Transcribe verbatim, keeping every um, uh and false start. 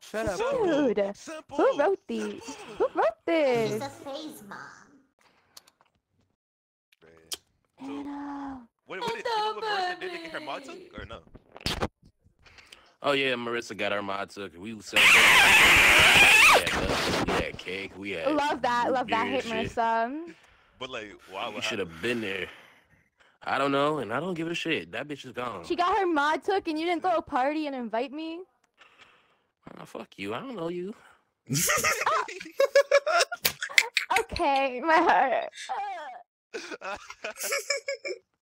Shut up, Dude, Cody. Simple. who wrote these? Who wrote She's this? a phase mom. Man. Hello. What, what did, you know what Marissa did to get her mod took, or no? Oh yeah, Marissa got her mod took. We was celebrating. we, had nuts, we had cake. We had Love that. Love that. beer Hit and shit. Marissa. But like, wow, You what should happened? have been there. I don't know, and I don't give a shit. That bitch is gone. She got her mod took and you didn't throw a party and invite me? Oh, fuck you. I don't know you. Okay, my heart.